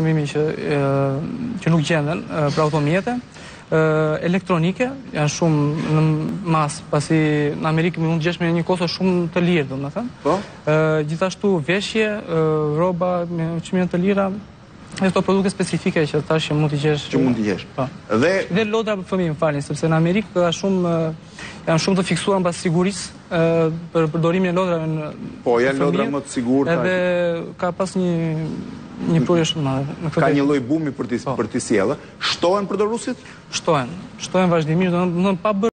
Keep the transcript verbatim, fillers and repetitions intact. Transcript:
shkëmbimi që, që nuk gjenden për automjete, elektronike, janë shumë në mas, pasi në Amerikë mund të gjesh me një kosto shumë të lirë, do të thënë. Po? Gjithashtu veshje, rroba me çmime të lira, e këto produkte specifike që tash që mund t'i gjesh. Që mund t'i gjesh. Po. Dhe dhe lodra për fëmijë, më falni, sepse në Amerikë ka shumë janë shumë të fiksuar mbas sigurisë për përdorimin e lodrave në po, janë lodra më të sigurta. Edhe ka pas një një prodhje shumë madhe. Ka një lloj bumi për të për të sjellë. Shtohen përdoruesit? Shtohen. Shtohen vazhdimisht, do të thonë pa bërë